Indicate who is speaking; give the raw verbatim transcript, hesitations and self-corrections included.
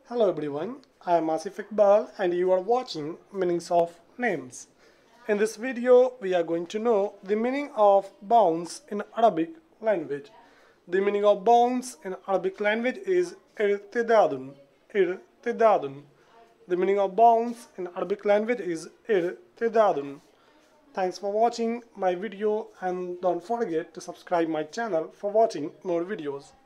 Speaker 1: Hello everyone, I am Asif Iqbal and you are watching Meanings of Names. In this video, we are going to know the meaning of bounce in Arabic language. The meaning of bounce in Arabic language is irtidadun. Irtidadun. The meaning of bounce in Arabic language is irtidadun. Thanks for watching my video and don't forget to subscribe my channel for watching more videos.